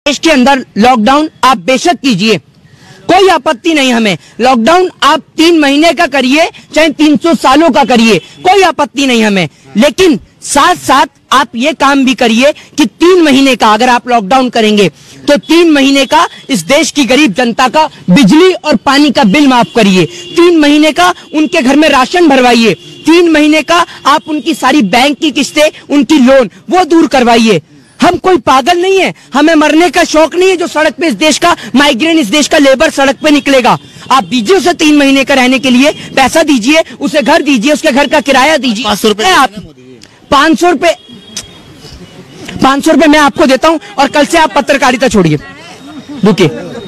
देश के अंदर लॉकडाउन आप बेशक कीजिए, कोई आपत्ति नहीं हमें। लॉकडाउन आप 3 महीने का करिए, चाहे 300 सालों का करिए, कोई आपत्ति नहीं हमें। लेकिन साथ साथ आप ये काम भी करिए कि 3 महीने का अगर आप लॉकडाउन करेंगे तो 3 महीने का इस देश की गरीब जनता का बिजली और पानी का बिल माफ करिए। 3 महीने का उनके घर में राशन भरवाइए। 3 महीने का आप उनकी सारी बैंक की किस्तें, उनकी लोन वो दूर करवाइए। हम कोई पागल नहीं है, हमें मरने का शौक नहीं है जो सड़क पे इस देश का माइग्रेन, इस देश का लेबर सड़क पे निकलेगा। आप दीजिए उसे 3 महीने का रहने के लिए पैसा दीजिए, उसे घर दीजिए, उसके घर का किराया दीजिए। 500 रुपए आप 500 रुपए मैं आपको देता हूं और कल से आप पत्रकारिता छोड़िए। रुकिए,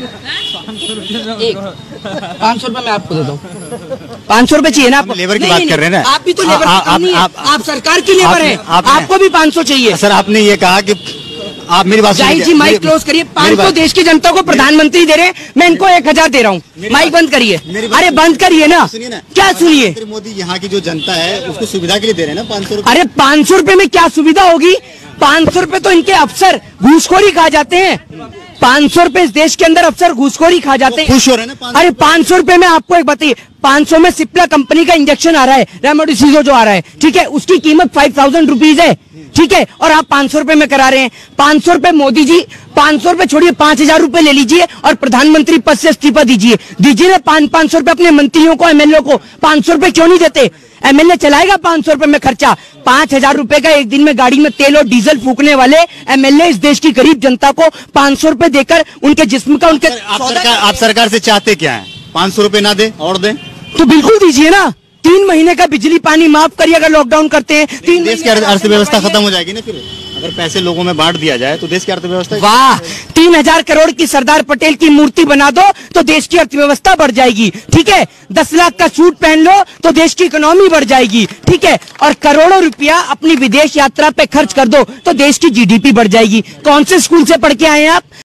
500 रुपए मैं आपको देता हूँ। 500 रुपए चाहिए ना आपको? लेबर की बात कर रहे हैं ना आप भी तो लेबर आप सरकार की लेबर है, आपको भी 500 चाहिए। सर आपने ये कहा कि आप मेरी बात जाहिर जी माइक क्लोज करिए। 500 देश की जनता को प्रधानमंत्री दे रहे हैं, मैं इनको 1000 दे रहा हूँ। माइक बंद करिए। अरे बंद करिए ना, क्या सुनिए। नरेंद्र मोदी यहाँ की जो जनता है उसको सुविधा के लिए दे रहे हैं ना 500 रुपए। अरे 500 रुपए में क्या सुविधा होगी? 500 रुपए तो इनके अफसर घूसखोरी खा जाते हैं। 500 रुपए इस देश के अंदर अफसर घूसखोरी खा जाते हैं। खुश हो रहे हैं ना? अरे 500 रुपए में आपको एक बताइए, 500 में सिप्ला कंपनी का इंजेक्शन आ रहा है, रेमडेसिविर जो आ रहा है, ठीक है, उसकी कीमत 5000 रुपीज है, ठीक है, और आप 500 रुपए में करा रहे हैं। 500 रुपए मोदी जी, 500 रुपए छोड़िए, 5000 रुपए ले लीजिए और प्रधानमंत्री पद से इस्तीफा दीजिए ना। 500 रुपए अपने मंत्रियों को, एमएलए को 500 रुपए क्यों नहीं देते? एमएलए चलाएगा 500 रुपए में खर्चा। 5000 रुपए का एक दिन में गाड़ी में तेल और डीजल फूकने वाले एमएलए इस देश की गरीब जनता को 500 रुपए देकर उनके जिस्म का, उनके आप सरकार से चाहते क्या है? 500 रुपए ना दे और दे तो बिल्कुल दीजिए ना। 3 महीने का बिजली पानी माफ करिए अगर लॉकडाउन करते हैं। 3 देश की अर्थव्यवस्था खत्म हो जाएगी ना फिर, अगर पैसे लोगों में बांट दिया जाए तो देश की अर्थव्यवस्था। वाह, 3000 करोड़ की सरदार पटेल की मूर्ति बना दो तो देश की अर्थव्यवस्था बढ़ जाएगी, ठीक है। 10 लाख का सूट पहन लो तो देश की इकोनॉमी बढ़ जाएगी, ठीक है। और करोड़ों रुपया अपनी विदेश यात्रा पे खर्च कर दो तो देश की जीडीपी बढ़ जाएगी। कौन से स्कूल से पढ़ के आए हैं आप?